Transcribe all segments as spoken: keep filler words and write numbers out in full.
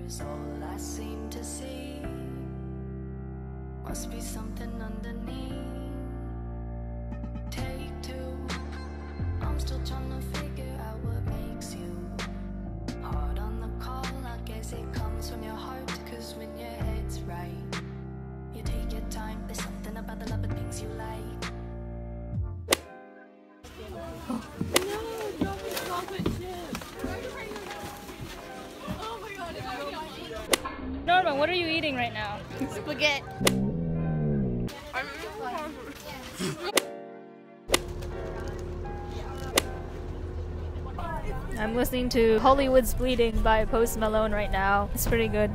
is all I seem to see. Must be something underneath. Take two. I'm still trying to figure out what makes you hard on the call. I guess it comes from your heart, cause when your head's right, you take your time. There's something about the love of things you like. No, don't be chocolate chip. Oh my god, it's Norma, what are you eating right now? spaghetti. I'm listening to Hollywood's Bleeding by Post Malone right now. It's pretty good.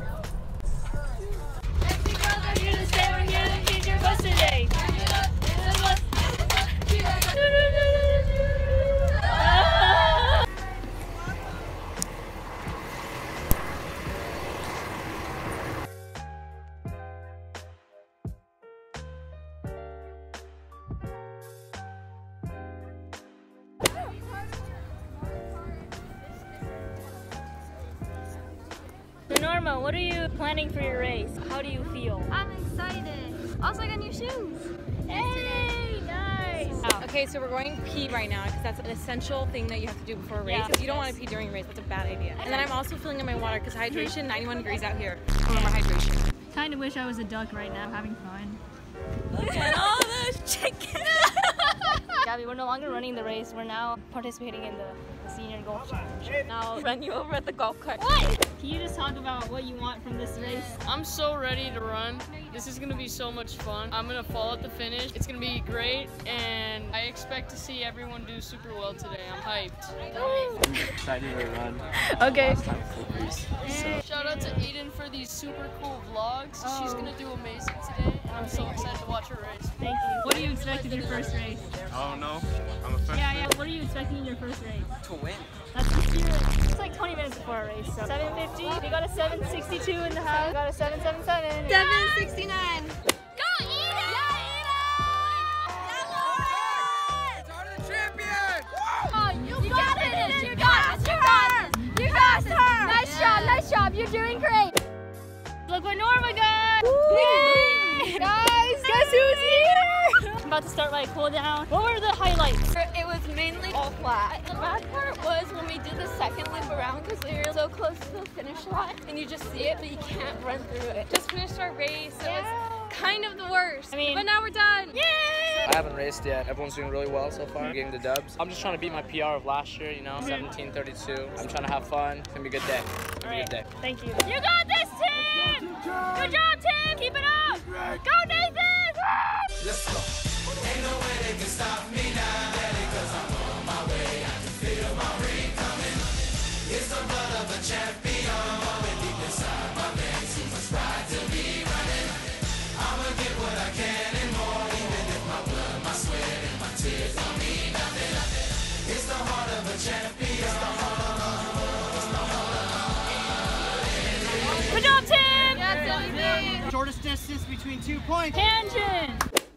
So Norma, what are you planning for your race? How do you feel? I'm excited. Also, I got new shoes. Hey, nice! Wow. Okay, so we're going to pee right now because that's an essential thing that you have to do before a race. Yeah. Because you don't want to pee during a race. That's a bad idea. And then I'm also filling in my water because hydration, ninety-one degrees out here. Remember hydration. Kind of wish I was a duck right now, having fun. Look at all this chicken. Gabby, we're no longer running the race. We're now participating in the senior golf championship. I'll run you over at the golf cart. What? Can you just talk about what you want from this race? I'm so ready to run. This is gonna be so much fun. I'm gonna fall at the finish. It's gonna be great, and I expect to see everyone do super well today. I'm hyped. I'm excited to run. Okay. Last time for race, so. Shout out to Eden for these super cool vlogs. Oh. She's gonna do amazing today, and I'm so excited to watch her race. Thank you. What do you expect in your first race? I don't know. I'm a freshman. Yeah, yeah. What are you expecting in your first race? To win. That's it's like twenty minutes before a race. So seven fifty. We got a seven sixty-two in the house. We got a seven seventy-seven. seven sixty-nine. Go Eden! Oh, you, you got it! You got it! You got it! You got it! Nice job! Nice job! You're doing great! Look what Norma got! Yay! Guys, guess who's here? I'm about to start my cool down. What were the highlights? It was mainly all flat. The bad part was when we did the second loop around because we were so close to the finish line and you just see it but you can't run through it. Just finished our race. It Yeah. was kind of the worst. I mean- but now we're done. Yay! I haven't raced yet. Everyone's doing really well so far. Getting the dubs. I'm just trying to beat my P R of last year, you know, seventeen thirty-two. I'm trying to have fun. It's gonna be a good day. It's gonna be a good day. Thank you. You got this, Tim! Good job, Tim! Keep it up! Go, Nathan! Let's go. Ain't no way they can stop me now, Nelly, cause I'm on my way. I can feel my ring coming. It's the blood of a champion, going deep inside my veins. Too much pride to be running. I'ma get what I can and more, even if my blood, my sweat, and my tears don't mean nothing. It's the heart of a champion. It's the heart of a Good job, Tim! That's Shortest distance between two points. Tangent!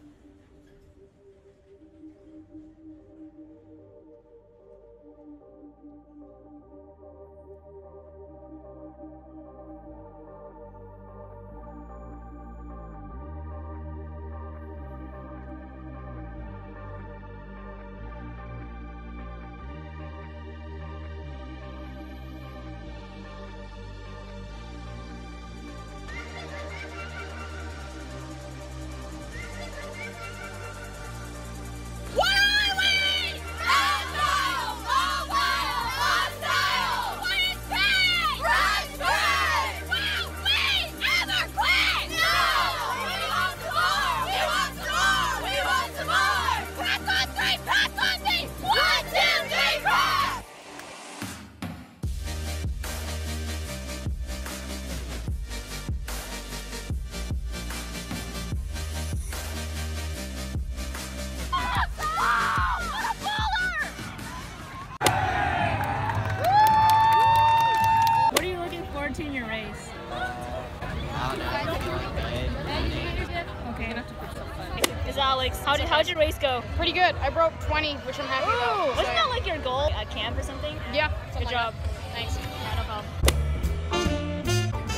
In your race? Okay. Is Alex, how did how'd your race go? Pretty good. I broke twenty, which I'm happy about. Ooh, wasn't that like your goal at camp or something? Yeah. Good job. Thanks. Yeah, no problem.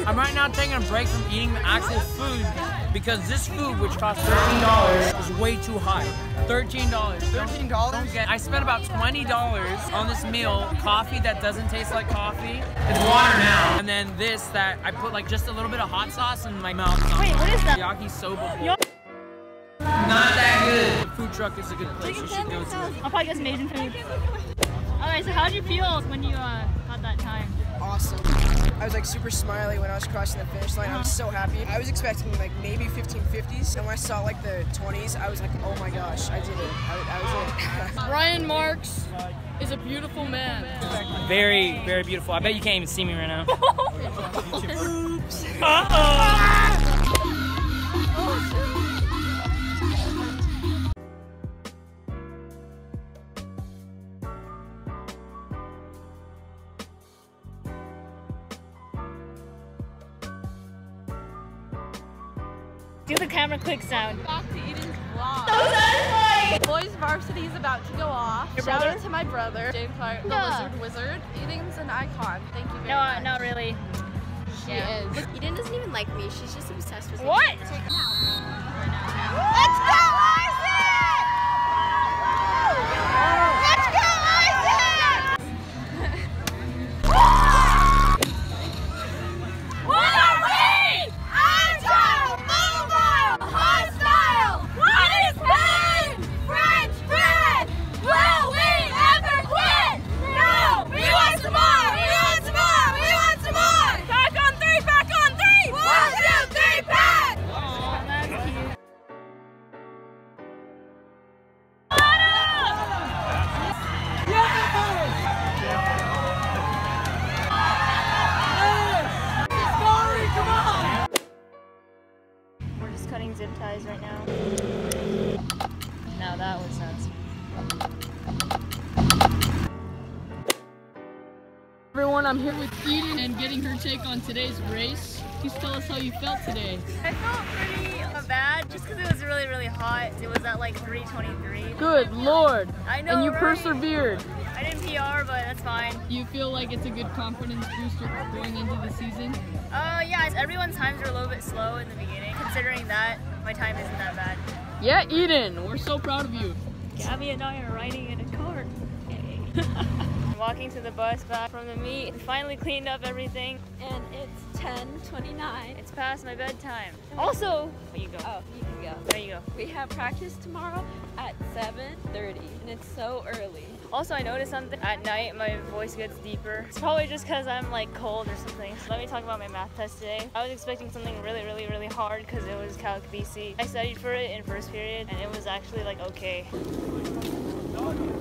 I'm right now taking a break from eating the actual food because this food, which costs thirteen dollars, is way too high. thirteen dollars. thirteen dollars? I spent about twenty dollars on this meal, coffee that doesn't taste like coffee. It's water now. And then this that I put like just a little bit of hot sauce in my mouth. Wait, what is that? Yakisoba bowl. Not that good. The food truck is a good place you should go to. I'll probably get some Asian food. Alright, so how did you feel when you uh, got that time? Awesome. I was like super smiley when I was crossing the finish line. I was so happy. I was expecting like maybe fifteen fifties, and when I saw like the twenties, I was like, oh my gosh, I did it. I, I was it. Ryan Marks is a beautiful man. Very, very beautiful. I bet you can't even see me right now. Oops. Uh-oh. Do the camera click sound. Back to Eden's vlog. So satisfying! Boys varsity is about to go off. Your Shout brother? out to my brother, Jane Clark, the Yeah. lizard wizard. Eden's an icon. Thank you very No, much. uh, not really. She Yeah. is. Look, Eden doesn't even like me. She's just obsessed with me. What? Let's go, What are we? Agile, mobile, hostile, undisciplined, French bred. Will we ever quit? No! We want some more! We want some more! We want some more! Back on three! Back on three! One, two, three, back! Oh, that's cute. We're just cutting zip ties right now. Now that was nuts. Everyone, I'm here with Eden and getting her take on today's race. Please tell us how you felt today. I felt pretty uh, bad just because it was really, really hot. It was at like three twenty-three. Good Lord. I know, And you right? persevered. I didn't P R, but that's fine. You feel like it's a good confidence booster going into the season? Uh, yeah, everyone's times are a little bit slow in the beginning. Considering that, my time isn't that bad. Yeah, Eden, we're so proud of you. Gabby and I are riding in a cart. I'm walking to the bus back from the meet. We finally cleaned up everything. And it's ten twenty-nine. It's past my bedtime. Also, there you go. Oh, you can go. There you go. We have practice tomorrow at seven thirty, and it's so early. Also, I noticed something. At night, my voice gets deeper. It's probably just because I'm like cold or something. So let me talk about my math test today. I was expecting something really, really, really hard because it was Calc B C. I studied for it in first period, and it was actually like okay.